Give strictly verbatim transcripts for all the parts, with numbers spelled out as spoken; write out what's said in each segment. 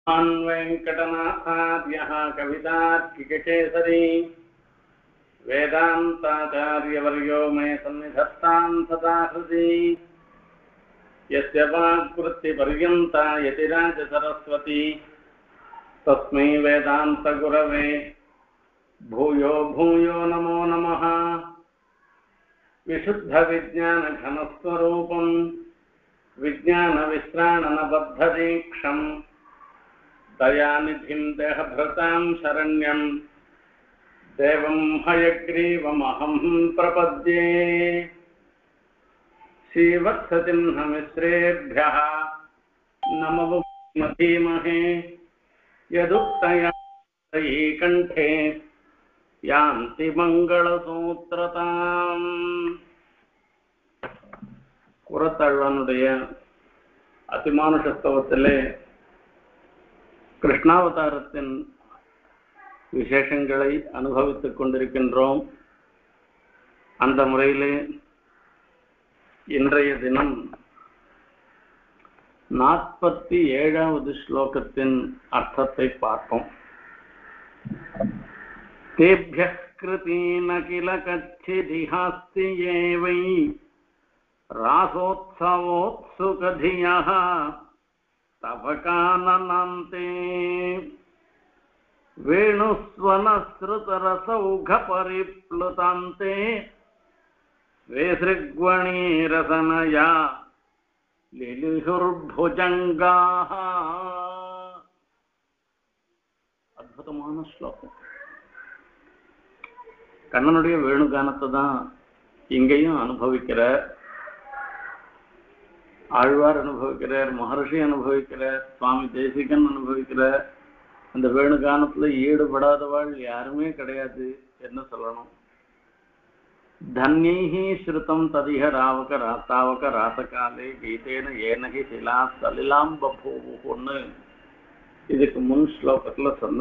वेंकटनाथार्यः कवितार्किककेसरी वेदान्ताचार्यवर्यो मे सन्निधत्तां सदा हृदि यस्य वाक्कृतिपर्यन्ता यतिराजसरस्वती तस्मै वेदान्तगुरवे भूयो भूयो नमो नमः। विशुद्धविज्ञानघनस्वरूपं विज्ञानविश्राणनबद्धदीक्षं दयानिधिं देहभृतां शरण्यं देवं हयग्रीवमहं प्रपद्ये। श्रीवत्सचिह्नमिश्रेभ्यः नमो धीमहि यदुक्तया कंठे यान्ति मंगलसूत्रताम्। कुरत्ताழ்வானுடைய அதிமானுஷஸ்தவத்திலே கிருஷ்ணாவதாரத்தின் விசேஷங்களை அனுபவித்துக் கொண்டிருக்கின்றோம். அந்த முறையிலே இன்றைய தினம் நாற்பத்தி ஏழாவது ஸ்லோகத்தின் அர்த்தத்தை பார்ப்போம். तेभ्यः कृतेन किल कच्चिदिहास्ति ये वै रासोत्सवोत्सुकधियः तवकाननान्ते वेणुस्वनश्रुतरसौघपरिप्लुतान्ते वेसृग्वणीरसनया लिलिहुर्भुजङ्गाः। अद्भुतமான ஸ்லோகம். கண்ணனுடைய வேணுகானத்தை தான் இங்கேயும் அனுபவிக்கிறார். ஆழ்வார் அனுபவிக்கிறார், மகர்ஷி அனுபவிக்கிறார், சுவாமி தேசிகன் அனுபவிக்கிறார். அந்த வேணுகானத்துல ஈடுபடாதவாள் யாருமே கிடையாது என்ன சொல்லணும். தன்யைஹி ஸ்ருதம் ததிஹ ராவக ராத்தாவக ராசகாலே கீதேன ஏனகி சிலா சலிலாம் பபூவுன்னு இதுக்கு முன் ஸ்லோகத்துல சொன்ன.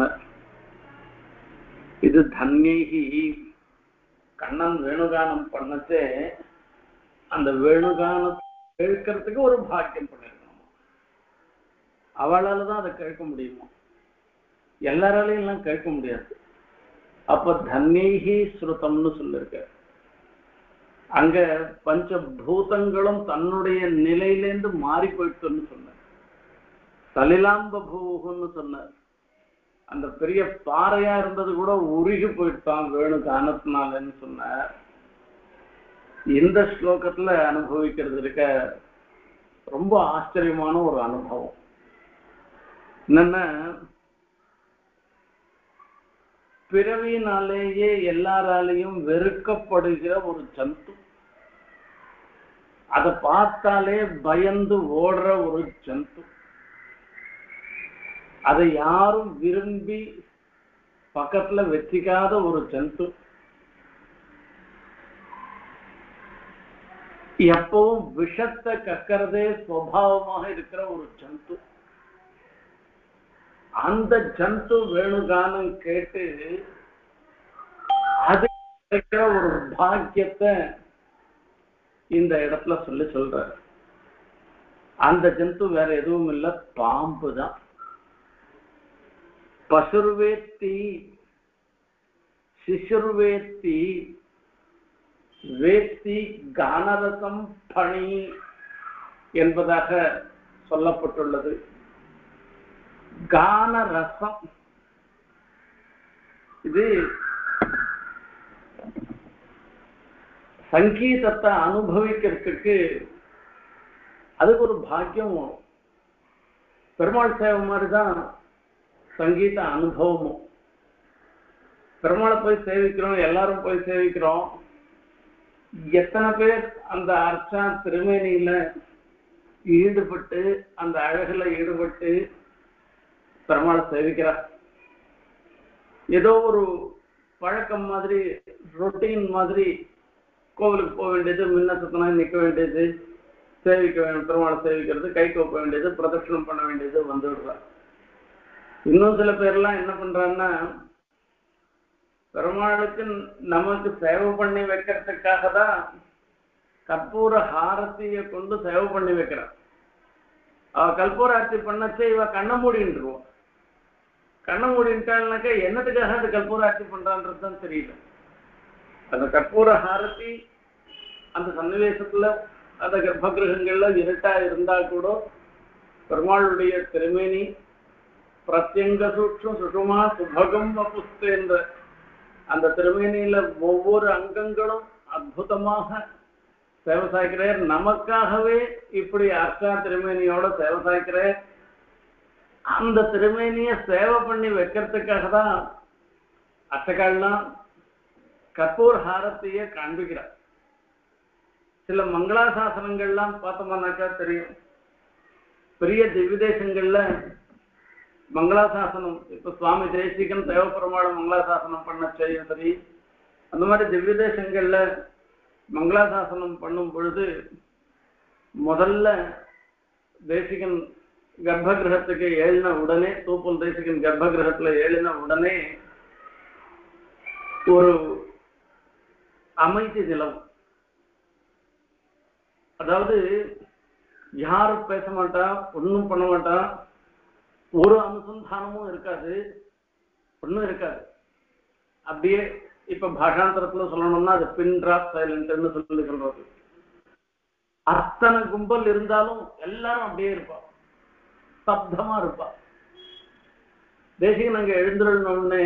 இது தன்யைஹி கண்ணன் வேணுகானம் பண்ணச்சே அந்த வேணுகானம் கேட்கறதுக்கு ஒரு பாக்கியம் பண்ணிருக்கணும். அவளால தான் அதை கேட்க முடியுமா, எல்லாராலையும் எல்லாம் கேட்க முடியாது. அப்ப தன்யைஹி ஸ்ருதம்னு சொல்லிருக்க. அங்க பஞ்சபூதங்களும் தன்னுடைய நிலையிலேருந்து மாறி போயிட்டுன்னு சொன்ன. சலிலாம்பூன்னு சொன்னார். அந்த பெரிய பாறையா இருந்தது கூட உருகி போயிட்டான் வேணு கானத்தினாலன்னு சொன்னார். இந்த ஸ்லோகத்துல அனுபவிக்கிறது இருக்க ரொம்ப ஆச்சரியமான ஒரு அனுபவம். என்னன்னா, பிறவினாலேயே எல்லாராலையும் வெறுக்கப்படுகிற ஒரு ஜந்து, அதை பார்த்தாலே பயந்து ஓடுற ஒரு ஜந்து, அதை யாரும் விரும்பி பக்கத்துல வச்சிக்காத ஒரு ஜந்து, எப்பவும் விஷத்தை கக்கிறதே சுவாவமாக இருக்கிற ஒரு ஜந்து. அந்த ஜந்து வேணுகானம் கேட்டு அது கிடைக்கிற ஒரு பாக்கியத்தை இந்த இடத்துல சொல்லி சொல்ற. அந்த ஜந்து வேற எதுவும் இல்லை, பாம்பு தான். பசுர்வேத்தி சிசுர்வேத்தி வேத்தி கானரசம் பணி என்பதாக சொல்லப்பட்டுள்ளது. கானரசம் இது சங்கீதத்தை அனுபவிக்கிறதுக்கு அதுக்கு ஒரு பாக்கியம். பெருமாள் சேவை மாதிரிதான் சங்கீத அனுபவமும். பெருமாளை போய் சேவிக்கிறோம், எல்லாரும் போய் சேவிக்கிறோம். எத்தனை பேர் அந்த அர்ச்சா திருமேனியில ஈடுபட்டு அந்த அழகுல ஈடுபட்டு பெருமாளை சேவிக்கிறார். ஏதோ ஒரு பழக்கம் மாதிரி, ரொட்டீன் மாதிரி கோவிலுக்கு போக வேண்டியது, முன்ன சுத்தனா நிற்க வேண்டியது, சேவிக்க வேண்டும், பெருமாளை சேவிக்கிறது, கை கோப்ப வேண்டியது, பிரதட்சணம் பண்ண வேண்டியது வந்து விடுறார். இன்னும் சில பேர்லாம் என்ன பண்றாங்கன்னா, பெருமாளுக்கு நமக்கு சேவை பண்ணி வைக்கிறதுக்காக தான் கற்பூர ஹாரத்தியை கொண்டு சேவை பண்ணி வைக்கிறார். அவ கற்பூர ஆர்த்தி பண்ணச்சே இவ கண்ண மூடின்றுவோம். கண்ணை மூடிட்டாள்னாக்கா என்னத்துக்காக அந்த கற்பூர ஆட்சி பண்றான்றதுதான் தெரியல. அந்த கற்பூர ஹாரத்தி அந்த சன்னிவேசத்துல அந்த கர்ப்பகிரகங்கள்ல இருட்டா இருந்தா கூட பெருமாளுடைய திருமேனி பிரத்யங்க சூட்சம் சுஷுமா சுபகம் வபுஸ்து என்ற அந்த திருமேனியில ஒவ்வொரு அங்கங்களும் அற்புதமாக சேவை சாய்க்கிறார். நமக்காகவே இப்படி அர்ச்சா திருமேனியோட சேவை சாய்க்கிறார். அந்த திருமேனிய சேவை பண்ணி வைக்கிறதுக்காக தான் அர்ச்சகால்லாம் கற்பூர் ஹாரத்தையே காண்பிக்கிறார். சில மங்களாசாசனங்கள்லாம் பார்த்தோம்னாக்கா தெரியும். பெரிய திவ்யதேசங்கள்ல மங்களாசாசனம் இப்ப சுவாமி தேசிகன் தேவப்பெருமாள் மங்களாசாசனம் பண்ண செய்யும் சரி, அந்த மாதிரி திவ்யதேசங்கள்ல மங்களாசாசனம் பண்ணும் பொழுது முதல்ல தேசிகன் கர்ப்பகிரகத்துக்கு ஏழின உடனே, தூப்பல் தேசிகன் கர்ப்பகிரகத்துல ஏழின உடனே ஒரு அமைதி நிலம். அதாவது யாரும் பேச மாட்டா, ஒன்றும் பண்ண மாட்டா, ஒரு அனுசந்தானமும் இருக்காது, ஒன்றும் இருக்காது. அப்படியே இப்ப பாஷாந்தரத்துல சொல்லணும்னா அது பின் டிராப் சைலண்ட்னு சொல்லி சொல்றது. அத்தனை கும்பல் இருந்தாலும் எல்லாரும் அப்படியே இருப்பா, சப்தமா இருப்பா. தேசிகன் அங்க எழுந்துடணும்னு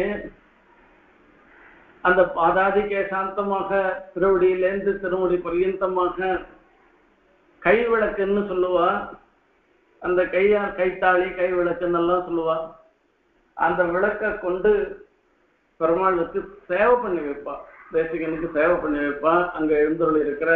அந்த பாதாதி கேசாந்தமாக திருவடியிலேருந்து திருமுடி பர்யந்தமாக கை விளக்குன்னு சொல்லுவா. அந்த கையா கைத்தாளி கை விளக்குன்னு எல்லாம் சொல்லுவா. அந்த விளக்கை கொண்டு பெருமாளுக்கு சேவை பண்ணி வைப்பா, தேசிகனுக்கு சேவை பண்ணி வைப்பா. அங்க எழுந்தருள் இருக்கிற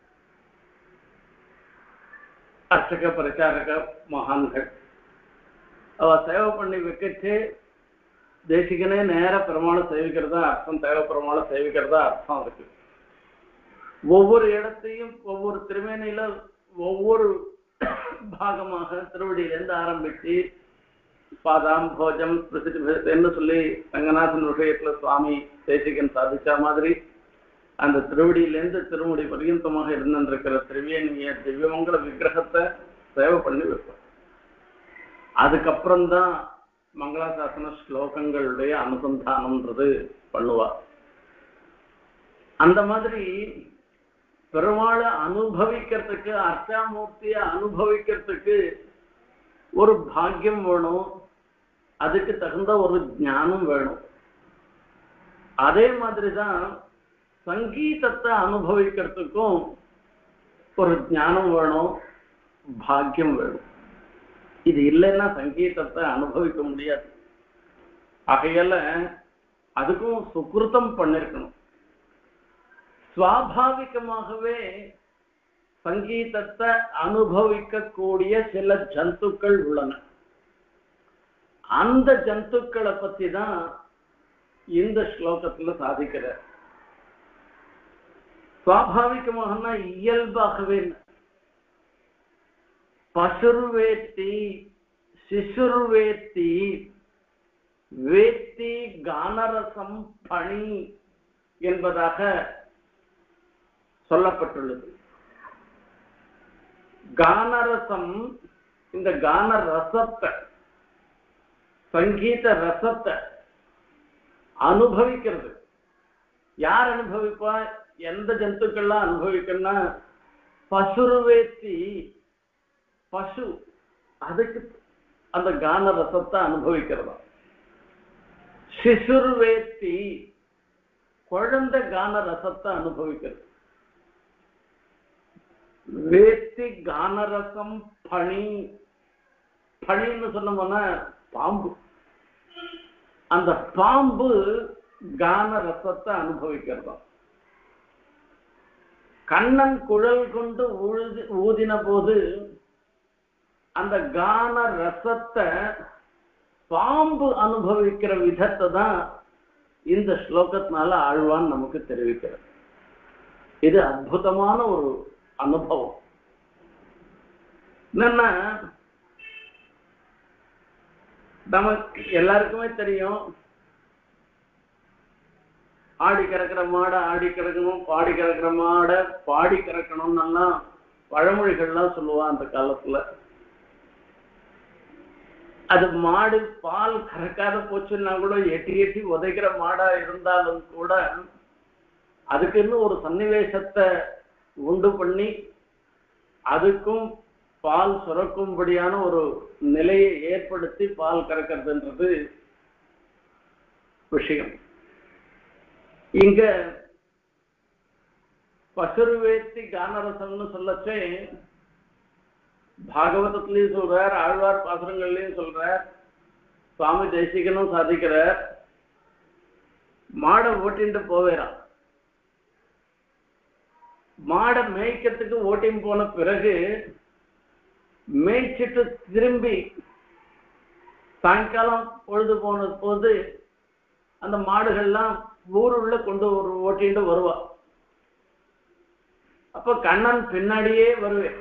அர்ச்சக பிரச்சாரக மகான்கள் அவ சேவை பண்ணி வைக்கச்சு தேசிகனே நேர பெருமாளை சேவிக்கிறதா அர்த்தம், தேவ பெருமாளை சேவிக்கிறதா அர்த்தம் இருக்கு. ஒவ்வொரு இடத்தையும் ஒவ்வொரு திருமேனியில ஒவ்வொரு பாகமாக திருவடியிலேருந்து ஆரம்பிச்சு பாதாம் போஜம் என்ன சொல்லி ரங்கநாதன் விஷயத்துல சுவாமி தேசிகன் சாதிச்ச மாதிரி அந்த திருவடியிலேருந்து திருமுடி பர்யந்தமாக இருந்திருக்கிற திருவேணிய திவ்யமங்கல விக்கிரகத்தை சேவை பண்ணி வைப்போம். அதுக்கப்புறம்தான் மங்களாசாசன ஸ்லோகங்களுடைய அனுசந்தானம்ன்றது பண்ணுவா. அந்த மாதிரி பெருமாளை அனுபவிக்கிறதுக்கு, அர்ச்சாமூர்த்தியை அனுபவிக்கிறதுக்கு ஒரு பாக்கியம் வேணும், அதுக்கு தகுந்த ஒரு ஞானம் வேணும். அதே மாதிரிதான் சங்கீதத்தை அனுபவிக்கிறதுக்கும் ஒரு ஞானம் வேணும், பாக்கியம் வேணும். இது இல்லைன்னா சங்கீதத்தை அனுபவிக்க முடியாது. ஆகையால அதுக்கும் சுக்கிருத்தம் பண்ணிருக்கணும். சுவாபாவிகமாகவே சங்கீதத்தை அனுபவிக்கக்கூடிய சில ஜந்துக்கள் உள்ளன. அந்த ஜந்துக்களை பத்தி தான் இந்த ஸ்லோகத்துல சாதிக்கிறார். சுவாபாவிகமாகனா இயல்பாகவே பசுர்வேத்தி சிசுர்வேத்தி வேத்தி கானரசம் பணி என்பதாக சொல்லப்பட்டுள்ளது. கானரசம், இந்த கான ரசத்தை, சங்கீத ரசத்தை அனுபவிக்கிறது. யார் அனுபவிப்பா? எந்த ஜந்துக்கள்லாம் அனுபவிக்கணும்னா பசுர்வேத்தி, பசு அதுக்கு அந்த கான ரசத்தை அனுபவிக்கிறதா. சிசுர்வேத்தி குழந்தை கான ரசத்தை அனுபவிக்கிறது. வேத்தி கானரசம் பணி, பணின்னு சொன்னோம்னா பாம்பு, அந்த பாம்பு கான ரசத்தை அனுபவிக்கிறதா. கண்ணன் குழல் கொண்டு ஊதின போது அந்த கான ரசத்தை பாம்பு அனுபவிக்கிற விதத்தை தான் இந்த ஸ்லோகத்தினால ஆழ்வான் நமக்கு தெரிவிக்கிறது. இது அற்புதமான ஒரு அனுபவம். என்னன்னா நமக்கு எல்லாருக்குமே தெரியும், ஆடி கறக்கிற மாடை ஆடி கறக்கணும், பாடி கறக்கிற மாடை பாடி கறக்கணும்னு பழமொழிகள்லாம் சொல்லுவா அந்த காலத்துல. அது மாடு பால் கறக்காத போச்சுன்னா கூட எட்டி எட்டி உதைக்கிற மாடா இருந்தாலும் கூட அதுக்குன்னு ஒரு சன்னிவேசத்தை உண்டு பண்ணி அதுக்கும் பால் சுரக்கும்படியான ஒரு நிலையை ஏற்படுத்தி பால் கறக்கிறதுன்றது விஷயம். இங்க பசுருவேத்தி கானரசம்னு சொல்லச்சே பாகவதத்திலையும் சொல்றார், ஆழ்வார் பாசுரங்கள்லையும் சொல்றார், சுவாமி தேசிகனும் சாதிக்கிறார். மாடை ஓட்டிட்டு போவேறான். மாடை மேய்க்கிறதுக்கு ஓட்டின்னு போன பிறகு மேய்ச்சிட்டு திரும்பி சாயங்காலம் பொழுது போன போது அந்த மாடுகள்லாம் ஊருள்ள கொண்டு ஒரு ஓட்டிட்டு வருவா. அப்ப கண்ணன் பின்னாடியே வருவேன்.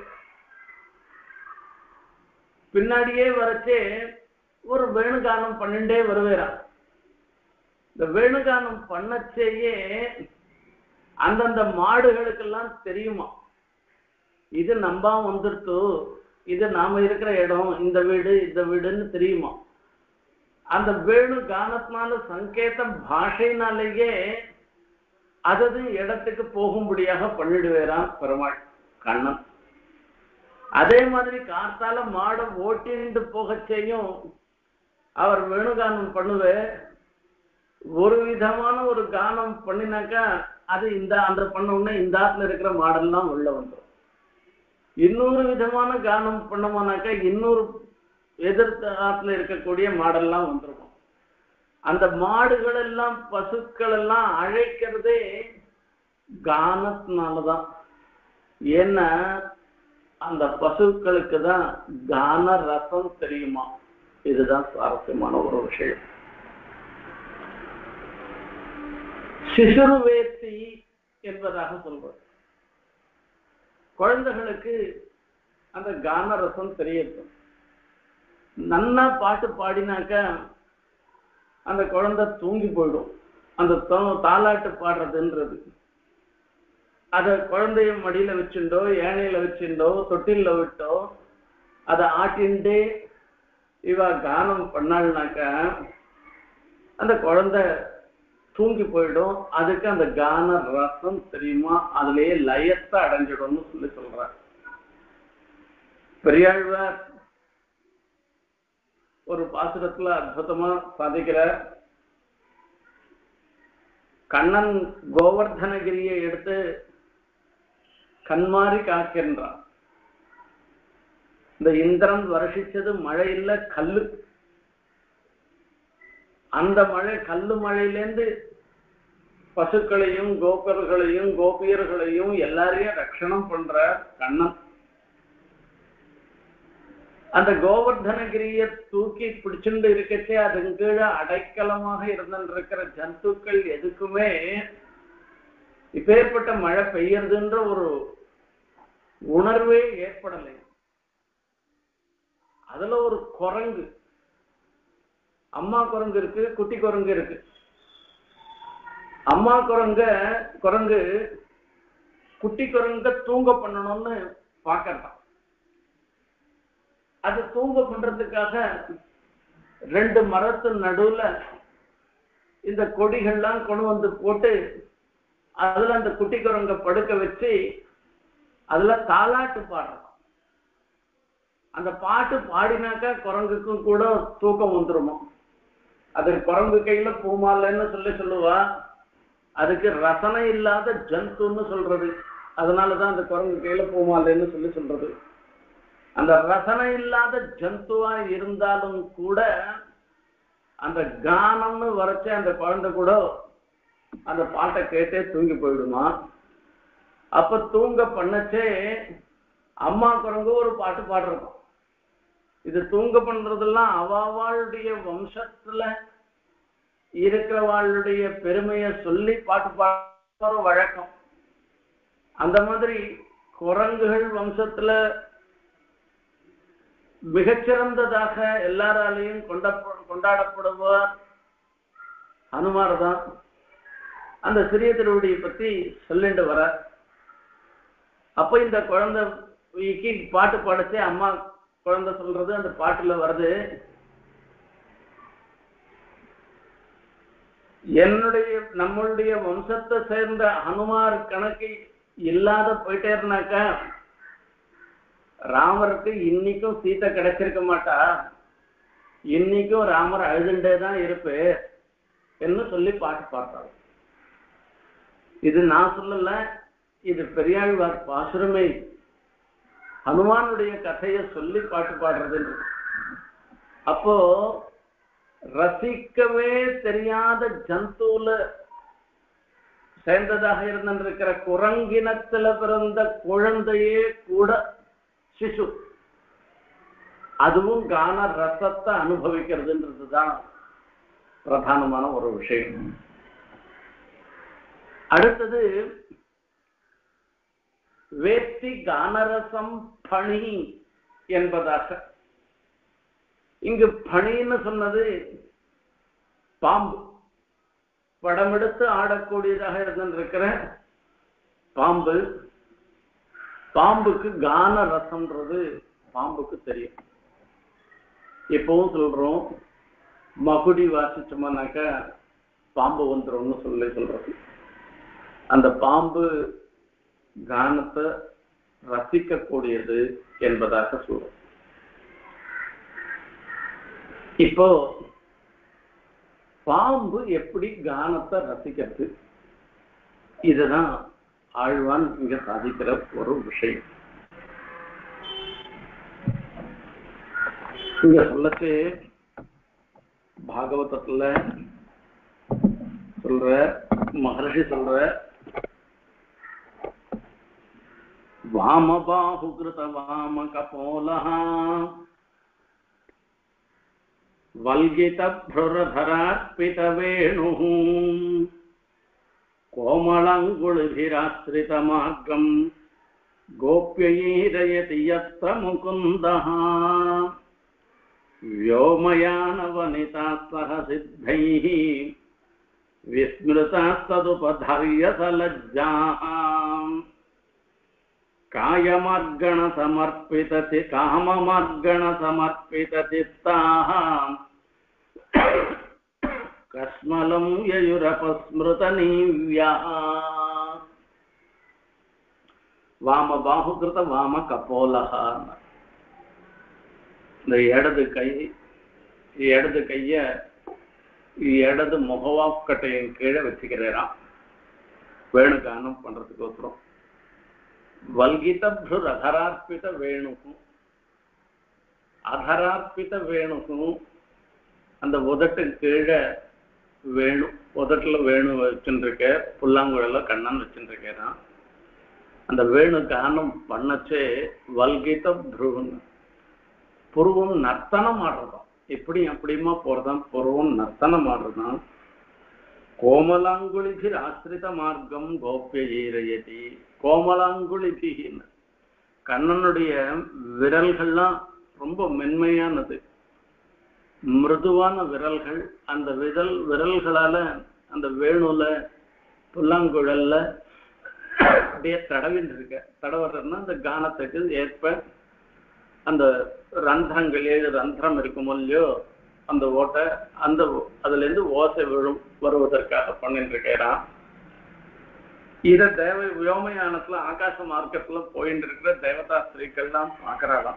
பின்னாடியே வரச்சே ஒரு வேணுகானம் பண்ணிண்டே வருவேறான். இந்த வேணுகானம் பண்ணச்சேயே அந்தந்த மாடுகளுக்கெல்லாம் தெரியுமா, இது நம்ப வந்துருத்து, இது நாம இருக்கிற இடம், இந்த வீடு இந்த வீடுன்னு தெரியுமா. அந்த வேணு கானத்தினால சங்கேத பாஷையினாலேயே அதது இடத்துக்கு போகும்படியாக பண்ணிடுவேறான் பெருமாள் கண்ணன். அதே மாதிரி காத்தால மாடை ஓட்டிட்டு போகச்சேயும் அவர் வேணுகானம் பண்ணுவே. ஒரு விதமான ஒரு கானம் பண்ணினாக்கா அது இந்த அந்த பண்ண உடனே இந்த ஆத்துல இருக்கிற மாடெல்லாம் உள்ள வந்துடும். இன்னொரு விதமான கானம் பண்ணோம்னாக்கா இன்னொரு எதிர்த்த ஆத்துல இருக்கக்கூடிய மாடெல்லாம் வந்துருக்கும். அந்த மாடுகள் எல்லாம் பசுக்கள் எல்லாம் அழைக்கிறதே கானத்தினாலதான். ஏன்னா அந்த பசுக்களுக்கு தான் கான ரசம் தெரியுமா. இதுதான் சுவாரஸ்யமான ஒரு விஷயம். சிசுருவேத்தி என்பதாக சொல்வது குழந்தைகளுக்கு அந்த கான ரசம் தெரியும். நன்னா பாட்டு பாடினாக்க அந்த குழந்தை தூங்கி போயிடும். அந்த தாலாட்டு பாடுறதுன்றது அத குழந்தைய மடியில வச்சுட்டோ ஏனையில வச்சுட்டோ தொட்டில விட்டோ அதை ஆட்டின்டே இவ கானம் பண்ணாள்னாக்க அந்த குழந்தை தூங்கி போயிடும். அதுக்கு அந்த கான ரசம் தெரியுமா, அதுலயே லயத்தை அடைஞ்சிடும்னு சொல்லி சொல்ற பெரியாழ்வார் ஒரு பாசுரத்துல அற்புதமா சாதிக்கிற. கண்ணன் கோவர்தனகிரியை எடுத்து கண்மாறி காக்கின்றான். இந்த இந்திரன் வருஷிச்சது மழை இல்ல கல்லு. அந்த மழை கல்லு மழையிலேருந்து பசுக்களையும் கோபர்களையும் கோபியர்களையும் எல்லாரையும் ரட்சணம் பண்ற கண்ணன். அந்த கோவர்தனகிரிய தூக்கி பிடிச்சுண்டு இருக்கச்சே அதன் கீழே அடைக்கலமாக இருந்திருக்கிற ஜந்துக்கள் எதுக்குமே இப்பேற்பட்ட மழை பெய்யறதுன்ற ஒரு உணர்வே ஏற்படலை. அதுல ஒரு குரங்கு, அம்மா குரங்கு இருக்கு, குட்டி குரங்கு இருக்கு. அம்மா குரங்க குரங்கு குட்டி குரங்க தூங்க பண்ணணும்னு பாக்கலாம். அது தூங்க பண்றதுக்காக ரெண்டு மரத்து நடுவுல இந்த கொடிகள்லாம் கொண்டு வந்து போட்டு அதுல அந்த குட்டி குரங்க படுக்க வச்சு அதுல தாலாட்டு பாடுறோம். அந்த பாட்டு பாடினாக்கா குரங்குக்கும் கூட தூக்கம் வந்துருமா. அது குரங்கு கையில பூமாலன்னு சொல்லி சொல்லுவா. அதுக்கு ரசனை இல்லாத ஜந்துன்னு சொல்றது. அதனாலதான் அந்த குரங்கு கையில பூமாலன்னு சொல்லி சொல்றது. அந்த ரசனை இல்லாத ஜந்துவா இருந்தாலும் கூட அந்த கானம்னு வரைச்ச அந்த குழந்தை கூட அந்த பாட்டை கேட்டே தூங்கி போயிடுமா. அப்ப தூங்க பண்ணச்சே அம்மா குரங்கு ஒரு பாட்டு பாடுறோம். இது தூங்க பண்றதெல்லாம் அவாவாளுடைய வம்சத்துல இருக்கிறவாளுடைய பெருமையை சொல்லி பாட்டு பாடுற வழக்கம். அந்த மாதிரி குரங்குகள் வம்சத்துல மிகச்சிறந்ததாக எல்லாராலையும் கொண்ட கொண்டாடப்படுவார் ஹனுமார் தான். அந்த சிறிய திருவடியை பத்தி சொல்லிட்டு வர அப்ப இந்த குழந்தைக்கு பாட்டு பாடச்சே அம்மா குழந்தை சொல்றது அந்த பாட்டுல வருது. என்னுடைய நம்மளுடைய வம்சத்தை சேர்ந்த ஹனுமார் கணக்கு இல்லாத போயிட்டேருனாக்கா ராமருக்கு இன்னைக்கும் சீதை கிடைச்சிருக்க மாட்டா, இன்னைக்கும் ராமர் அழுதுண்டே தான் இருப்பு என்று சொல்லி பாட்டு பாடுறாரு. இது நான் சொல்லல, இது பெரியாழ்வார் பாசுரமே. ஹனுமானுடைய கதையை சொல்லி பாட்டு பாடுறது. அப்போ ரசிக்கவே தெரியாத ஜந்துல சேர்ந்ததாக இருந்திருக்கிற குரங்கினத்துல பிறந்த குழந்தையே கூட சிசு, அதுவும் கான ரசத்தை அனுபவிக்கிறதுன்றதுதான் பிரதானமான ஒரு விஷயம். அடுத்தது வேத்தி கானரசம் பணி என்பதாக. இங்கு பணின்னு சொன்னது பாம்பு, படமெடுத்து ஆடக்கூடியதாக இருந்திருக்கிற பாம்பு. பாம்புக்கு கான ரசம்ன்றது பாம்புக்கு தெரியும். எப்பவும் சொல்றோம், மகுடி வாசிச்சோம்னாக்க பாம்பு வந்துரும்னு சொல்லி சொல்றது. அந்த பாம்பு கானத்தை ரசிக்கக்கூடியது என்பதாக சொல்றோம். இப்போ பாம்பு எப்படி கானத்தை ரசிக்கிறது, இதுதான் ஆழ்வான் இங்க சாதிக்கிற ஒரு விஷயம். இங்க சொல்லச்சு பாகவதத்துல சொல்ற, மகர்ஷி சொல்ற, வாமபாஹுகிருத வாம கபோலஹா வல்கித ப்ருரதரார்ப்பித வேணுஹு கோமளங்குளிபிராஸ்ரித மார்க்கம் கோப்யைரயதி யத்ர முகுந்தஹ व्योमयानवनिता सह सिद्धैः विस्मृतास्तदुपधार्य सलज्जाः कायमर्गणसमर्पितति काममर्गणसमर्पितचित्ताः कस्मलं ययुरपस्मृतनीव्याः वामबाहुकृत वामकपोलः. இந்த இடது கை இடது கைய இடது முகவாக்கட்டையின் கீழே வச்சுக்கிறாராம் வேணுகானம் பண்றதுக்கு ஒருத்தரும். வல்கித ப்ருர் அதரார்ப்பித வேணுகும், அதரார்ப்பித வேணுகும் அந்த உதட்டு கீழே வேணு, உதட்டுல வேணு வச்சுருக்க, புல்லாங்குழல கண்ணன் வச்சுருக்கேன். அந்த வேணு கானம் பண்ணச்சே வல்கித ப்ருன்னு புருவம் நர்த்தனம் ஆடுறதாம். இப்படி அப்படியுமா போறதான் புருவம் நர்த்தனம் ஆடுறதான். கோமலாங்குளிபி ஆசிரித மார்க்கம் கோப்பிய ஈரயதி. கோமலாங்குளிபி, கண்ணனுடைய விரல்கள்லாம் ரொம்ப மென்மையானது, மிருதுவான விரல்கள். அந்த விரல் விரல்களால அந்த வேணுல புல்லாங்குழல்ல அப்படியே தடவின்னு இருக்க. தடவுறதுன்னா அந்த கானத்துக்கு ஏற்ப அந்த ரந்திரங்கள், ஏழு ரந்திரம் இருக்கும் இல்லையோ, அந்த ஓட்டை அந்த அதுல இருந்து ஓசை விழும் வருவதற்காக பண்ணிட்டு இருக்கிறான். இத தேவ வியோமயானத்துல ஆகாச மார்க்கத்துல போயிட்டு இருக்கிற தேவதா ஸ்திரீக்கள்லாம் பாக்குறாளாம்.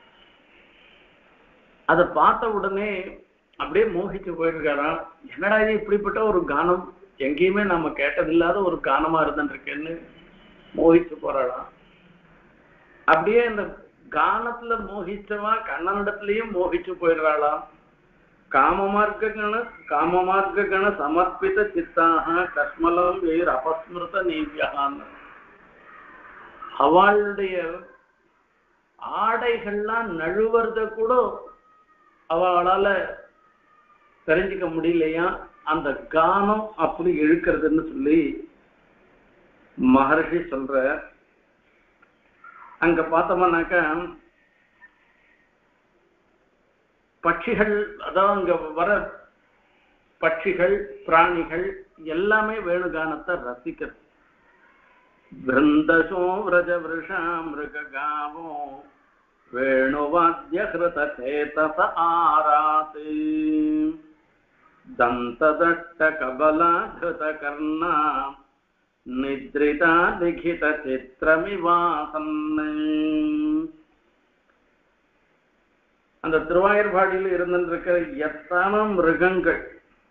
அதை பார்த்த உடனே அப்படியே மோகிச்சு போயிருக்காராம். என்னடா இது இப்படிப்பட்ட ஒரு கானம், எங்கேயுமே நம்ம கேட்டதில்லாத ஒரு கானமா இருந்துருக்கேன்னு மோகிச்சு போறாளாம். அப்படியே இந்த கானத்துல மோகிச்சவா கண்ணனிடத்திலையும் மோகிச்சு போயிடுறாளாம். காமமார்க்கண காமமார்க்கண சமர்ப்பித சித்தாக கஸ்மலம் வேர் அபஸ்மிருத நீவியான்னு. அவளுடைய ஆடைகள்லாம் நழுவுறத கூட அவளால தெரிஞ்சுக்க முடியலையா, அந்த கானம் அப்படி இழுக்கிறதுன்னு சொல்லி மகர்ஷி சொல்ற. அங்க பார்த்தோம்னாக்க பட்சிகள், அதாவது அங்க வர பட்சிகள் பிராணிகள் எல்லாமே வேணுகானத்தை ரசிக்கிறது. பிருந்தசோ விரஜ விருஷா மிருகாவோ வேணுவாத்திய கிருத சேதச ஆராத் தந்ததட்ட கபலாகிருத கர்ணா நித்ரிதா லிகித சித்திரமிவாசன்னு. அந்த திருவாயூர்பாடியில் இருந்திருக்கிற எத்தனை மிருகங்கள்,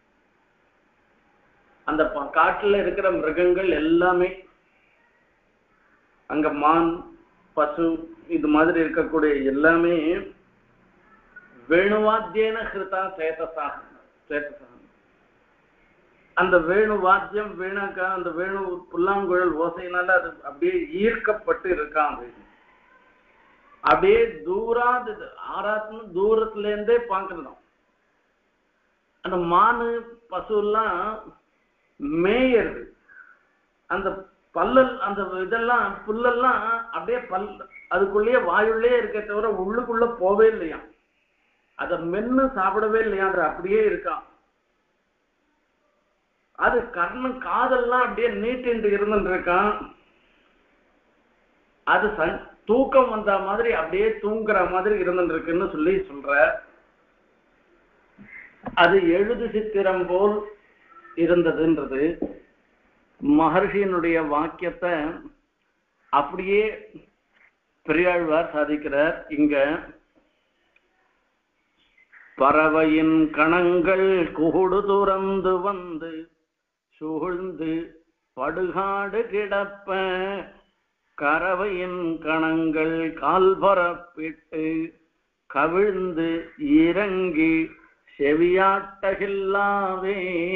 அந்த காட்டுல இருக்கிற மிருகங்கள் எல்லாமே, அங்க மான் பசு இது மாதிரி இருக்கக்கூடிய எல்லாமே வேணுவாத்தியன ஹிருதா சேதசா சேதசா அந்த வேணு வாத்தியம் வீணாக்கா அந்த வேணு புல்லாங்குழல் ஓசையினால அது அப்படியே ஈர்க்கப்பட்டு இருக்கான். அப்படியே தூராது ஆறாத்துன்னு தூரத்துல இருந்தே பாக்குறோம். அந்த மானு பசு எல்லாம் மேயறது, அந்த பல்லல் அந்த இதெல்லாம் புல்லெல்லாம் அப்படியே பல் அதுக்குள்ளேயே வாயுள்ளே இருக்க தவிர உள்ளுக்குள்ள போவே இல்லையா, அதை மென்னு சாப்பிடவே இல்லையான்ற அப்படியே இருக்கான். அது கர்ணன் காதெல்லாம் அப்படியே நீட்டின்று இருந்துட்டு இருக்கான். அது தூக்கம் வந்த மாதிரி அப்படியே தூங்குற மாதிரி இருந்துட்டு இருக்குன்னு சொல்லி சொல்ற. அது எழுது சித்திரம் போல் இருந்ததுன்றது மகர்ஷியினுடைய வாக்கியத்தை அப்படியே பெரியாழ்வார் சாதிக்கிறார். இங்க பறவையின் கணங்கள் கூடு துறந்து வந்து சூழ்ந்து படுகாடு கிடப்ப கறவையின் கணங்கள் கால்பரப்பிட்டு கவிழ்ந்து இறங்கி செவியாட்டகில்லாவே.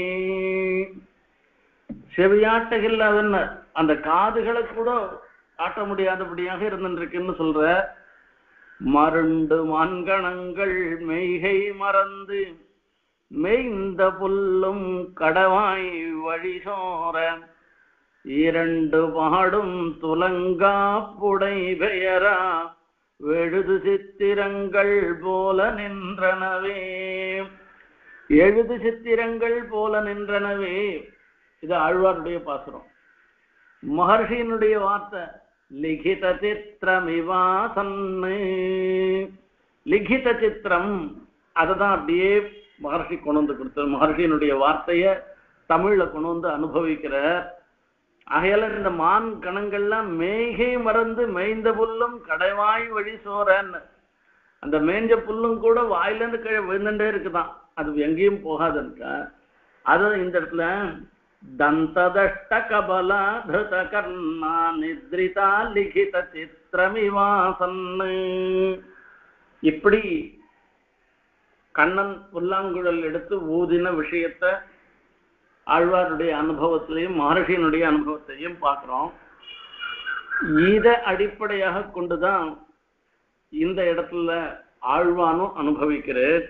செவியாட்டகில்லாதுன்னு அந்த காதுகளை கூட ஆட்ட முடியாதபடியாக இருந்துருக்குன்னு சொல்ற. மருண்டு மான்கணங்கள் மெய்கை மறந்து மெய்ந்த புல்லும் கடவாய் வழிசோர இரண்டு பாடும் துலங்கா புடை பெயரா எழுது சித்திரங்கள் போல நின்றனவே. எழுது சித்திரங்கள் போல நின்றனவே. இது ஆழ்வாருடைய பாசுரம். மகர்ஷியினுடைய வார்த்தை லிகித சித்திரமிவாசன்னு. லிகித சித்திரம் அதுதான் அப்படியே மகர்ஷி கொண்டு வந்து கொடுத்த மகர்ஷியினுடைய வார்த்தைய தமிழ்ல கொண்டு வந்து அனுபவிக்கிற. ஆகையால இந்த மான் கணங்கள்லாம் மேய்கை மறந்து மேய்ந்த புல்லும் கடைவாய் வழி சோறன்னு, அந்த மேய்ஞ்ச புல்லும் கூட வாயிலிருந்து கீழே விழுந்துட்டே இருக்குதான், அது எங்கேயும் போகாதுன்னுக்கா. அது இந்த இடத்துல தந்ததஷ்ட கபலா திருத கர்ணா நித்ரிதா லிகித சித்திரமிவாசன்னு. இப்படி கண்ணன் புல்லாங்குழல் எடுத்து ஊதின விஷயத்தை ஆழ்வாருடைய அனுபவத்திலையும் மகர்ஷியினுடைய அனுபவத்தையும் பார்க்கிறோம். இதை அடிப்படையாக கொண்டுதான் இந்த இடத்துல ஆழ்வானும் அனுபவிக்கிறார்.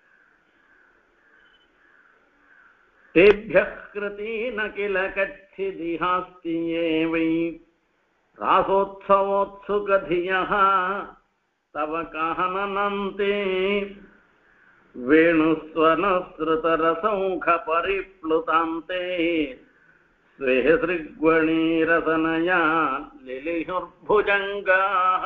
தேப்யः கிருதீன கில கச்சிதிஹாஸ்தி ஏவை ராசோத்சவோத்சுகதியः தவ காஹனனந்தே வேணுஸ்வனஸ்ருதரசௌக பரிப்ளுதாந்தே ஸ்வேஹ்ருக்வணீரசனயா லிலிஹுர்புஜங்காः.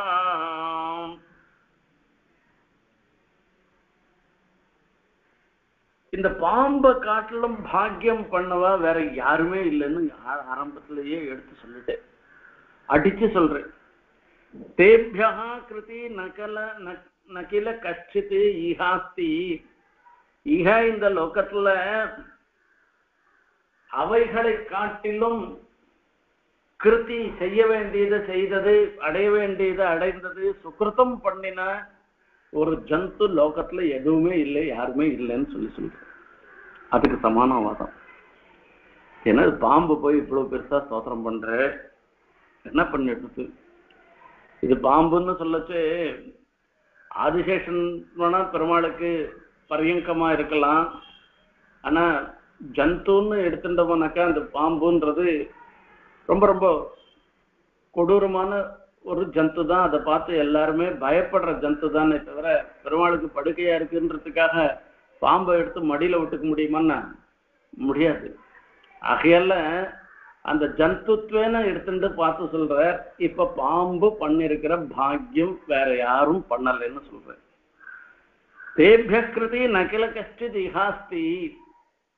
இந்த பாம்பை காட்டிலும் பாக்கியம் பண்ணவா வேற யாருமே இல்லைன்னு ஆரம்பத்திலேயே எடுத்து சொல்லிட்டேன், அடிச்சு சொல்றேன். தேப்யா கிருதி நகல நகில கச்சித்து ஈஹாஸ்தி. ஈக இந்த லோகத்துல அவைகளை காட்டிலும் கிருதி செய்ய வேண்டியதை செய்தது, அடைய வேண்டியதை அடைந்தது, சுக்கிருத்தம் பண்ணின ஒரு ஜந்து லோகத்துல எதுவுமே இல்லை, யாருமே இல்லைன்னு சொல்லி சொல்ற. அதுக்கு சமான வாதம். ஏன்னா பாம்பு போய் இவ்வளவு பெருசா ஸ்தோத்திரம் பண்ற என்ன பண்ணிட்டு, இது பாம்புன்னு சொல்லச்சு ஆதிசேஷன் பெருமாளுக்கு பரியங்கமா இருக்கலாம். ஆனா ஜந்துன்னு எடுத்துட்டோம்னாக்கா அந்த பாம்புன்றது ரொம்ப ரொம்ப கொடூரமான ஒரு ஜந்து தான். அதை பார்த்து எல்லாருமே பயப்படுற ஜந்து தானே தவிர பெருமாளுக்கு படுக்கையா இருக்குன்றதுக்காக பாம்பை எடுத்து மடியில விட்டுக்க முடியுமான்னா முடியாது. ஆகையால அந்த ஜந்துத்வேன எடுத்துட்டு பார்த்து சொல்ற. இப்ப பாம்பு பண்ணிருக்கிற பாக்கியம் வேற யாரும் பண்ணலன்னு சொல்ற. தேபிய கிருதி நகில கஷ்டித் இஹாஸ்தி.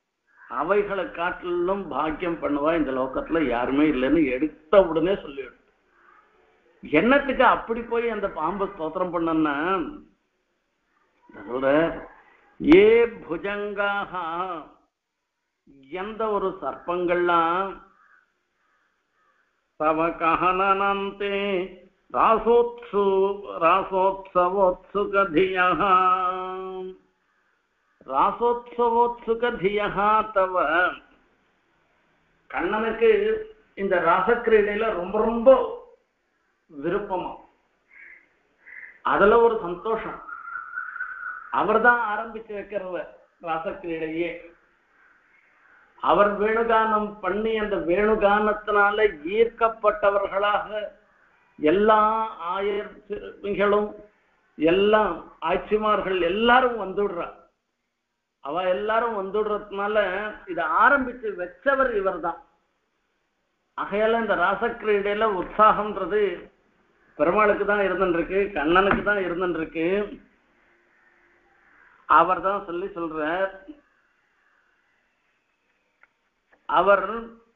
அவைகளை காட்டிலும் பாக்கியம் பண்ணுவா இந்த லோகத்துல யாருமே இல்லைன்னு எடுத்த உடனே சொல்லிவிடு. என்னத்துக்கு அப்படி போய் அந்த பாம்பை ஸ்தோத்திரம் பண்ணா சொல்ற, ஏ புஜங்காக எந்த ஒரு சர்ப்பங்கள்லாம் தவ கஹனனந்தே ராசோத்சு ராசோத்சவோத்சுகதியா ராசோத்சவோத்சுகதியா தவ கண்ணனுக்கு இந்த ராசக்கிரீடையில ரொம்ப ரொம்ப விருப்பமா, அதுல ஒரு சந்தோஷம். அவர் தான் ஆரம்பிச்சு வைக்கிறவ ராசக்கிரீடையே. அவர் வேணுகானம் பண்ணி அந்த வேணுகானத்தினால ஈர்க்கப்பட்டவர்களாக எல்லா ஆயர்களும் எல்லாம் ஆட்சிமார்கள் எல்லாரும் வந்துடுறா. அவ எல்லாரும் வந்துடுறதுனால இதை ஆரம்பிச்சு வச்சவர் இவர் தான். ஆகையால இந்த ராசக்கிரீடையில உற்சாகம்ன்றது பெருமாளுக்கு தான் இருந்துருக்கு, கண்ணனுக்கு தான் இருந்துருக்கு. அவர் தான் சொல்லி சொல்ற, அவர்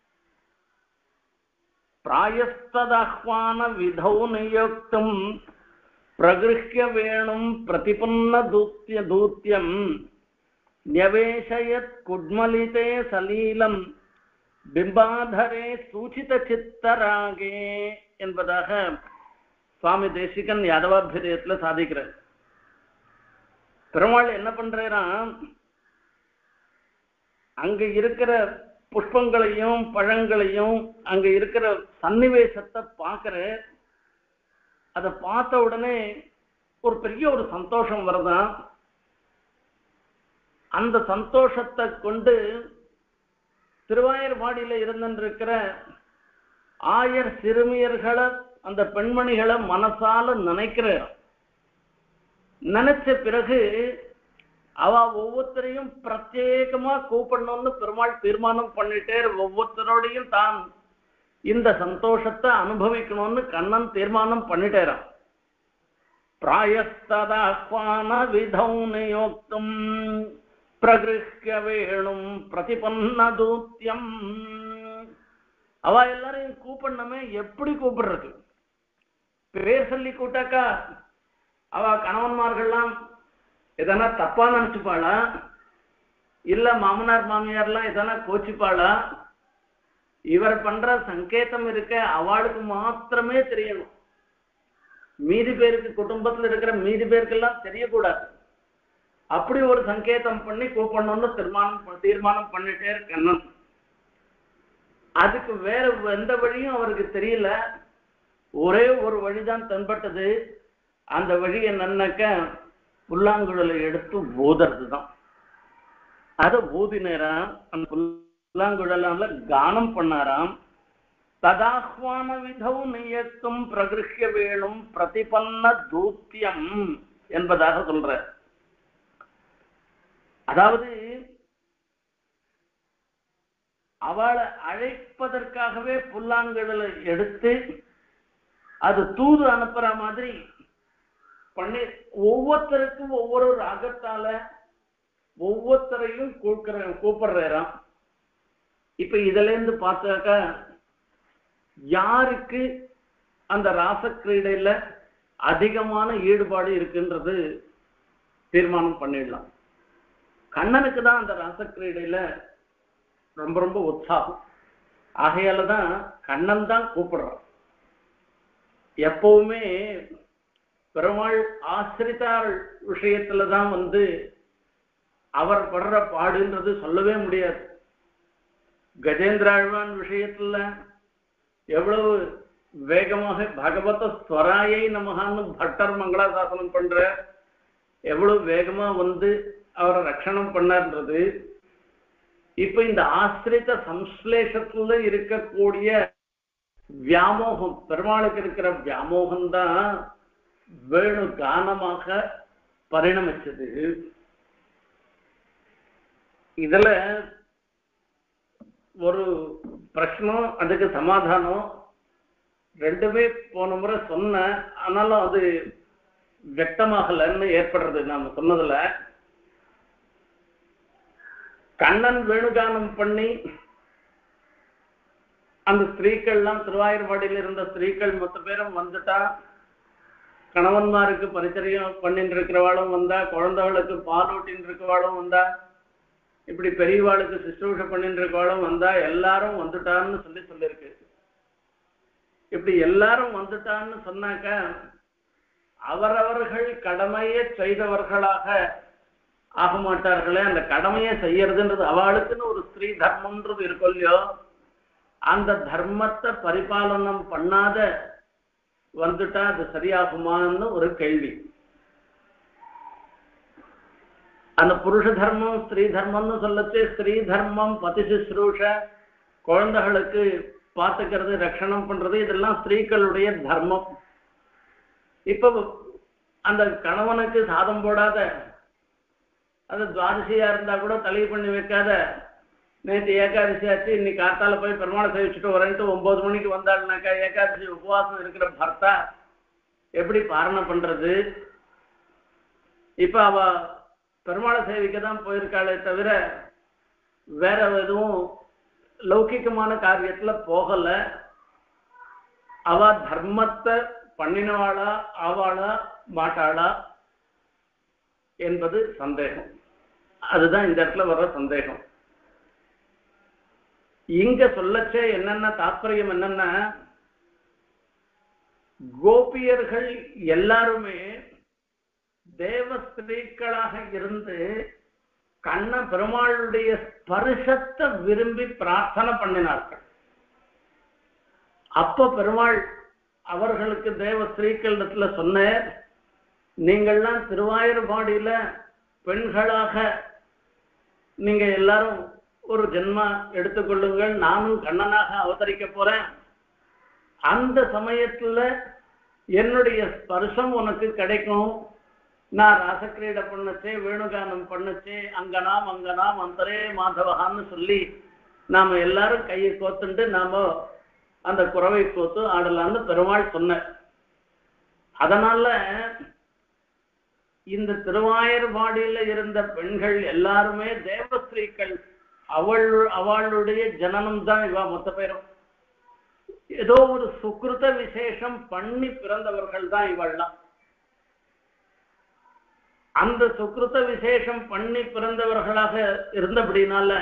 பிராயஸ்ததாஹ்வான விதௌ நியுக்தம் பிரகிருஹ்ய வேணும் பிரதிபன்ன தூத்ய தூத்யம் ன்யவேஷயத் குட்மலிதே சலீலம் பிம்பாதரே சூச்சித சித்தராகே என்பதாக சுவாமி தேசிகன் யாதவாபிதயத்துல சாதிக்கிறார். பெருமாள் என்ன பண்றாராம், அங்க இருக்கிற புஷ்பங்களையும் பழங்களையும் அங்க இருக்கிற சன்னிவேசத்தை பார்க்கிற, அதை பார்த்த உடனே ஒரு பெரிய ஒரு சந்தோஷம் வருதான். அந்த சந்தோஷத்தை கொண்டு திருவாயூர்பாடியில இருந்திருக்கிற ஆயர் சிறுமியர்களை அந்த பெண்மணிகளை மனசால நினைக்கிறார். நினைச்ச பிறகு அவ ஒவ்வொருத்தரையும் பிரத்யேகமா கூப்பிடணும்னு பெருமாள் தீர்மானம் பண்ணிட்டே, ஒவ்வொருத்தரோடையும் தான் இந்த சந்தோஷத்தை அனுபவிக்கணும்னு கண்ணன் தீர்மானம் பண்ணிட்டேரான். பிராயஸ்ததாஹ்வான விதௌ நியோக்தும் பிரகிருஹ்ய வேணும் பிரதிபன்ன தூத்யம். அவ எல்லாரையும் கூப்பிடணுமே, எப்படி கூப்பிடுறது? பேர் சொல்லி கூட்டாக்கா அவ கணவன்மார்கள்லாம் எதனா தப்பா நினைச்சுப்பாளா, இல்ல மாமனார் மாமியார்லாம் எதனா கோச்சிப்பாளா? இவர் பண்ற சங்கேதம் இருக்க அவளுக்கு மாத்திரமே தெரியணும், மீதி பேருக்கு குடும்பத்துல இருக்கிற மீதி பேருக்கெல்லாம் தெரியக்கூடாது. அப்படி ஒரு சங்கேதம் பண்ணி கூப்பிடணும்னு தீர்மானம் தீர்மானம் பண்ணிட்டே இருக்கணும். அதுக்கு வேற எந்த வழியும் அவருக்கு தெரியல. ஒரே ஒரு வழிதான் தென்பட்டது. அந்த வழி என்னன்னாக்க புல்லாங்குழலை எடுத்து ஊதுறது தான். அதை ஊதினராம், அந்த புல்லாங்குழலால கானம் பண்ணாராம். ததாஹ்வான விதௌ நியத்தும் பிரகிருஹ்ய வேணும் பிரதிபன்ன தூத்தியம் என்பதாக சொல்ற. அதாவது அவளை அழைப்பதற்காகவே புல்லாங்குழலை எடுத்து அது தூது அனுப்புற மாதிரி பண்ணி ஒவ்வொருத்தருக்கும் ஒவ்வொரு ராகத்தால ஒவ்வொருத்தரையும் கூப்பிடுற கூப்பிடுறாராம். இப்ப இதுல இருந்து பார்த்தாக்கா யாருக்கு அந்த ராசக்கிரீடையில அதிகமான ஈடுபாடு இருக்குன்றது தீர்மானம் பண்ணிடலாம். கண்ணனுக்கு தான் அந்த ராசக்கிரீடையில ரொம்ப ரொம்ப உற்சாகம். ஆகையாலதான் கண்ணன் தான் கூப்பிடுறான். எப்பவுமே பெருமாள் ஆசிரித்தார் விஷயத்துலதான் வந்து அவர் படுற பாடுன்றது சொல்லவே முடியாது. கஜேந்திராழ்வான் விஷயத்துல எவ்வளவு வேகமாக பகவத ஸ்வராயை நமகான்னு பட்டர் மங்களாசாசனம் பண்ற, எவ்வளவு வேகமா வந்து அவரை ரட்சணம் பண்ணார்ன்றது. இப்ப இந்த ஆசிரித்த சம்ஸ்லேஷத்துல இருக்கக்கூடிய வியாமோகம், பெருமாளுக்கு இருக்கிற வியாமோகம் தான் வேணு கானமாக பரிணமிச்சது. இதுல ஒரு பிரச்சனம், அதுக்கு சமாதானம் ரெண்டுமே போன முறை சொன்ன, ஆனாலும் அது வியக்தமாகலன்னு ஏற்படுறது நாம சொன்னதுல. கண்ணன் வேணுகானம் பண்ணி அந்த ஸ்திரீக்கள்லாம் திருவாயூர்பாடியில் இருந்த ஸ்திரீக்கள் மொத்த பேரும் வந்துட்டா, கணவன்மாருக்கு பரிச்சரியம் பண்ணிட்டு இருக்கிறவாளும் வந்தா, குழந்தைகளுக்கு பாலூட்டின்னு இருக்கவாளும் வந்தா, இப்படி பெரியவாளுக்கு சுஷ்ரூஷ பண்ணிட்டு இருக்கவாளும் வந்தா, எல்லாரும் வந்துட்டான்னு சொல்லி சொல்லியிருக்கு. இப்படி எல்லாரும் வந்துட்டான்னு சொன்னாக்க அவரவர்கள் கடமையை செய்தவர்களாக ஆக மாட்டார்களே. அந்த கடமையை செய்யறதுன்றது அவளுக்குன்னு ஒரு ஸ்திரீ தர்மம்ன்றது இருக்கும் இல்லையோ, அந்த தர்மத்தை பரிபாலனம் பண்ணாத வந்துட்டா அது சரியாகுமான்னு ஒரு கேள்வி. அந்த புருஷ தர்மம் ஸ்திரீ தர்மம்னு சொல்லச்சு, ஸ்திரீ தர்மம் பதி சுஷ்ரூஷ, குழந்தைகளுக்கு பார்த்துக்கிறது ரட்சணம் பண்றது, இதெல்லாம் ஸ்திரீக்களுடைய தர்மம். இப்ப அந்த கணவனுக்கு சாதம் போடாத, அது துவாதசியா இருந்தா கூட தலை பண்ணி வைக்காத, நேற்று ஏகாதசி ஆச்சு இன்னைக்கு காத்தால போய் பெருமாளை சேவிச்சுட்டு வரேன்ட்டு ஒன்பது மணிக்கு வந்தாள்னாக்கா ஏகாதசி உபவாசம் இருக்கிற பர்த்தா எப்படி பாரணை பண்றது? இப்ப அவ பெருமாளை சேவிக்க தான் போயிருக்காளே தவிர வேற எதுவும் லௌகிகமான காரியத்துல போகல. அவ தர்மத்தை பண்ணினவாளா ஆவாளா மாட்டாளா என்பது சந்தேகம். அதுதான் இந்த இடத்துல வர்ற சந்தேகம். இங்க சொல்லச்சே என்னென்ன தாற்பயம் என்னன்னா, கோபியர்கள் எல்லாருமே தேவஸ்திரீக்களாக இருந்து கண்ண பெருமாளுடைய ஸ்பர்சத்தை விரும்பி பிரார்த்தனை பண்ணினார்கள். அப்ப பெருமாள் அவர்களுக்கு தேவ ஸ்திரீக்களிடத்துல சொன்ன, நீங்கள்லாம் திருவாயூர்பாடியில பெண்களாக நீங்க எல்லாரும் ஒரு ஜென்மா எடுத்துக்கொள்ளுங்கள், நானும் கண்ணனாக அவதரிக்க போறேன். அந்த சமயத்துல என்னுடைய ஸ்பர்சம் உனக்கு கிடைக்கும். நான் ராசக்கிரீடை பண்ணச்சே, வேணுகானம் பண்ணச்சே, அங்கனாம் அங்கனாம் அந்தரே மாதவகான்னு சொல்லி நாம எல்லாரும் கையை கோத்துண்டு நாம அந்த குறவை கோத்து ஆடலான்னு பெருமாள் சொன்ன. அதனால இந்த திருவாயூர்பாடியில இருந்த பெண்கள் எல்லாருமே தேவஸ்திரீக்கள். அவள் அவளுடைய ஜனனம் தான் இவா மொத்த பேரும். ஏதோ ஒரு சுக்ருத விசேஷம் பண்ணி பிறந்தவர்கள் தான் இவள்லாம். அந்த சுக்ருத விசேஷம் பண்ணி பிறந்தவர்களாக இருந்தபடினால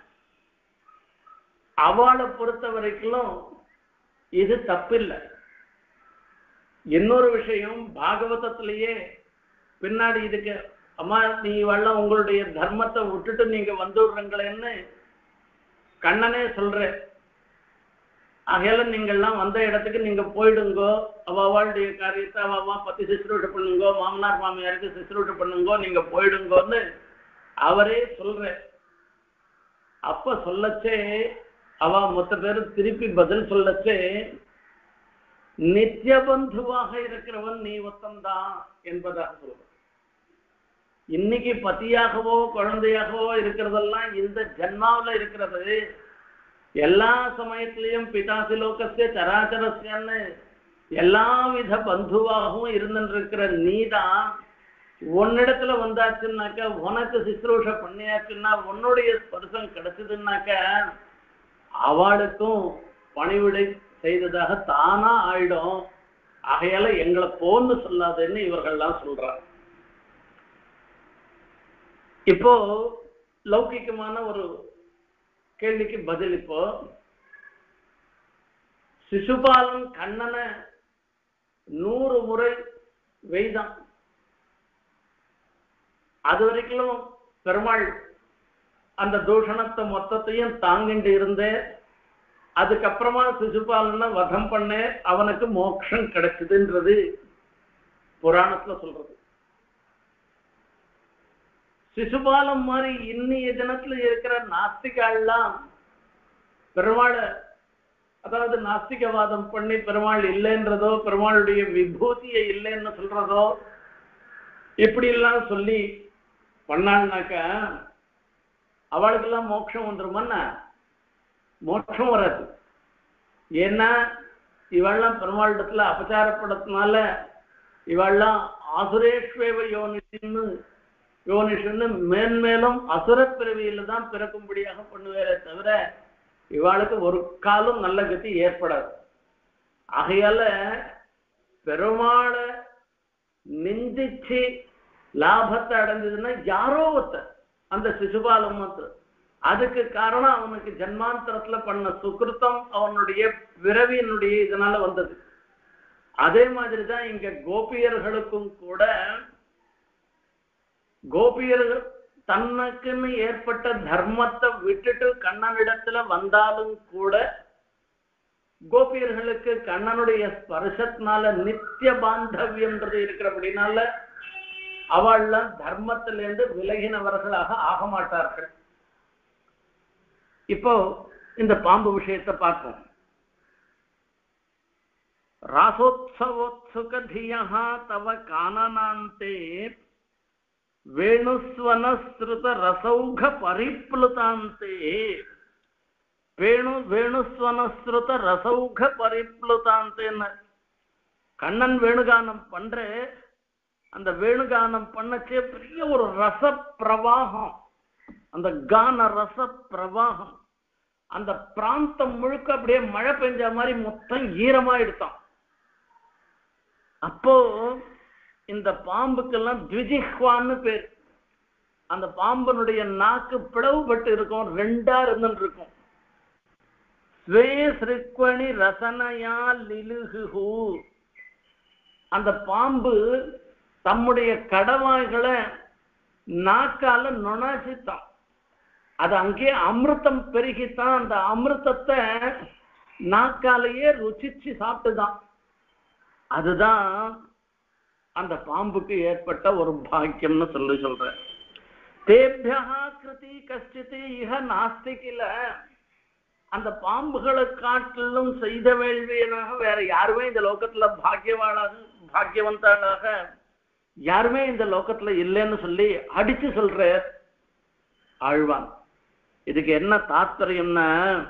அவளை பொறுத்த வரைக்கும் இது தப்பில்லை. இன்னொரு விஷயம், பாகவதத்திலேயே பின்னாடி இதுக்கு அம்மா நீ இவெல்லாம் உங்களுடைய தர்மத்தை விட்டுட்டு நீங்க வந்துடுறீங்களேன்னு கண்ணனே சொல்ற. ஆகையால நீங்கள்லாம் வந்த இடத்துக்கு நீங்க போயிடுங்கோ, அவ அவளுடைய காரியத்தை அவ அம்மா பத்தி சுஷ்ரூஷ பண்ணுங்கோ, மாமனார் மாமியாருக்கு சுஷ்ரூஷ பண்ணுங்கோ, நீங்க போயிடுங்கோன்னு அவரே சொல்ற. அப்ப சொல்லச்சே அவ மொத்த பேரும் திருப்பி பதில் சொல்லச்சே, நித்திய பந்துவாக இருக்கிறவன் நீ ஒத்தந்தான் என்பதாக சொல்ற. இன்னைக்கு பத்தியாகவோ குழந்தையாகவோ இருக்கிறதெல்லாம் இந்த ஜன்மாவில இருக்கிறது. எல்லா சமயத்திலையும் பிதாசி லோகஸ்ய சராச்சரஸ்யன்னு எல்லா வித பந்துவாகவும் இருந்துருக்கிற நீதான் உன்னிடத்துல வந்தாச்சுன்னாக்க, உனக்கு சுஷ்ரூஷ பண்ணியாச்சுன்னா, உன்னுடைய ஸ்பர்சம் கிடைச்சதுன்னாக்க அவளுக்கும் பணிவிடை செய்ததாக தானா ஆயிடும். ஆகையால எங்களை போன்னு சொல்லாதுன்னு இவர்கள்லாம் சொல்றாங்க. இப்போ லௌகிகமான ஒரு கேள்விக்கு பதில். இப்போ சிசுபாலன் கண்ணனை நூறு முறை வெய்தான். அது வரைக்கும் பெருமாள் அந்த தூஷணத்தை மொத்தத்தையும் தாங்கிட்டு இருந்தே, அதுக்கப்புறமா சிசுபாலனை வதம் பண்ண அவனுக்கு மோட்சம் கிடைச்சதுன்றது புராணத்துல சொல்றது. சிசுபாலம் மாதிரி இன்னைய தினத்துல இருக்கிற நாஸ்திகாலாம் பெருமாள், அதாவது நாஸ்திகவாதம் பண்ணி பெருமாள் இல்லைன்றதோ பெருமாளுடைய விபூதியை இல்லைன்னு சொல்றதோ இப்படி எல்லாம் சொல்லி பண்ணாள்னாக்க அவளுக்கெல்லாம் மோட்சம் வந்துருமான்னா? மோட்சம் வராது. ஏன்னா இவெல்லாம் பெருமாளிடத்துல அபச்சாரப்படத்தினால இவெல்லாம் ஆசுரேஸ்வேவ யோனின்னு யோனிஷன்னு மேன்மேலும் அசுர பிறவியில தான் பிறக்கும்படியாக பண்ணுவேரே தவிர இவாளுக்கு ஒரு காலம் நல்ல கதி ஏற்படாது. ஆகையால பெருமாளை நிந்திச்சு லாபத்தை அடைஞ்சதுன்னா யாரோ ஒருத்தர் அந்த சிசுபாலம் மாத்திரம். அதுக்கு காரணம் அவனுக்கு ஜன்மாந்தரத்துல பண்ண சுகிருத்தம் அவனுடைய பிறவியினுடைய இதனால வந்தது. அதே மாதிரிதான் இங்க கோபியர்களுக்கும் கூட கோபியர்கள் தனக்குன்னு ஏற்பட்ட தர்மத்தை விட்டுட்டு கண்ணனிடத்துல வந்தாலும் கூட கோபியர்களுக்கு கண்ணனுடைய ஸ்பர்சத்தினால நித்திய பாந்தவியம்ன்றது இருக்கிறபடினால அவள்லாம் தர்மத்திலிருந்து விலகினவர்களாக ஆக மாட்டார்கள். இப்போ இந்த பாம்பு விஷயத்தை பார்ப்போம். ராசோத்சவோத்சுகதியா தவ கானனாந்தே வேணுஸ்வனஸ்ருத ரசௌக பரிப்ளுதாந்தே வேணு வேணுஸ்வனஸ்ருத ரசௌக பரிப்ளுதாந்தேன்னு கண்ணன் வேணுகானம் பண்ற அந்த வேணுகானம் பண்ணச்சே பெரிய ஒரு ரச பிரவாகம், அந்த கான ரச பிரவாகம் அந்த பிராந்தம் முழுக்க அப்படியே மழை பெஞ்ச மாதிரி மொத்தம் ஈரமா எடுத்தான். அப்போ இந்த பாம்புக்கெல்லாம் த்விஜிஹ்வான்னு பேர். அந்த பாம்பனுடைய நாக்கு பிளவுபட்டு இருக்கும், ரெண்டா இருந்துட்டு இருக்கும். ஸ்வே ஸ்ருக்வணி ரசனையா லிலுஹு, அந்த பாம்பு தம்முடைய கடவாய்களை நாக்கால நுணாச்சித்தான். அது அங்கேயே அமிர்தம் பெருகித்தான். அந்த அமிர்தத்தை நாக்காலேயே ருச்சிச்சு சாப்பிட்டுதான். அதுதான் அந்த பாம்புக்கு ஏற்பட்ட ஒரு பாக்கியம்னு சொல்லி சொல்ற. தேபியா கிருதி கஷ்டித்து இஹ நாஸ்திகில, அந்த பாம்புகளை காட்டிலும் செய்த வேள்வியனாக வேற யாருமே இந்த லோகத்துல பாக்கியவாளாக பாக்கியவந்தாளாக யாருமே இந்த லோகத்துல இல்லைன்னு சொல்லி அடிச்சு சொல்ற ஆழ்வான். இதுக்கு என்ன தாத்பரியம்னா,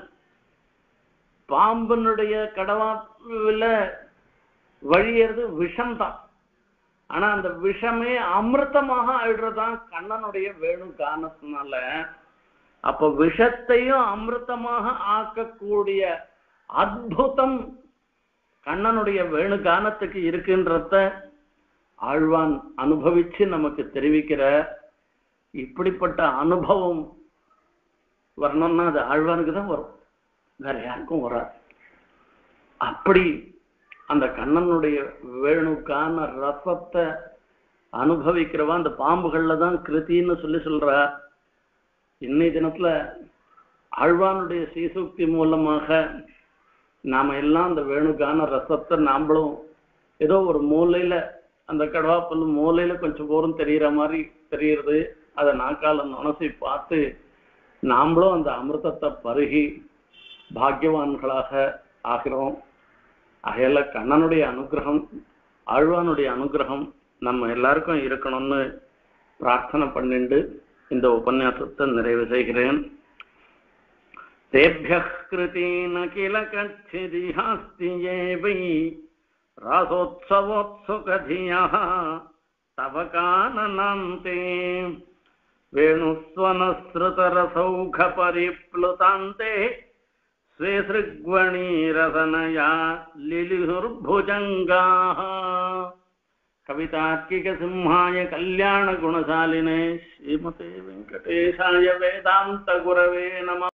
பாம்பனுடைய கடவால வழியறது விஷம்தான். ஆனா அந்த விஷமே அமிர்தமாக ஆயிடுறதான் கண்ணனுடைய வேணு கானத்தினால. அப்ப விஷத்தையும் அமிர்தமாக ஆக்கக்கூடிய அற்புதம் கண்ணனுடைய வேணு கானத்துக்கு இருக்குன்றத ஆழ்வான் அனுபவிச்சு நமக்கு தெரிவிக்கிற. இப்படிப்பட்ட அனுபவம் வரணும்னா அது ஆழ்வானுக்கு தான் வரும், வேற யாருக்கும் வராது. அப்படி அந்த கண்ணனுடைய வேணுக்கான ரசத்தை அனுபவிக்கிறவா அந்த பாம்புகள்ல தான் கிருத்தின்னு சொல்லி சொல்ற. இன்னைய தினத்துல ஆழ்வானுடைய சீசுக்தி மூலமாக நாம எல்லாம் அந்த வேணுக்கான ரசத்தை நாமளும் ஏதோ ஒரு மூலையில அந்த கடவாப்பல் மூலையில கொஞ்சம் போரும் தெரியற மாதிரி தெரியுறது. அதை நாக்கால நுணசி பார்த்து நாமளும் அந்த அமிர்தத்தை பருகி பாக்கியவான்களாக ஆகிறோம். அகையில கண்ணனுடைய அனுகிரகம் ஆழ்வானுடைய அனுகிரகம் நம்ம எல்லாருக்கும் இருக்கணும்னு பிரார்த்தனை பண்ணிண்டு இந்த உபன்யாசத்தை நிறைவு செய்கிறேன். தேப்யः கிருதீன கில கச்சிதிஹாஸ்தி ஏவை ராசோத்சவோத்சுகதியः தவ கானனாந்தே வேணுஸ்வனஸ்ருதரசௌக பரிப்ளுதாந்தே ஸ்வே ஸ்ருக்வணீரசனயா லிலிஹுர்புஜங்காः. கவிதார்க்கிக சிம்ஹாய கல்யாண குணசாலினே ஸ்ரீமதே வெங்கடேசாய வேதாந்த குரவே நமः.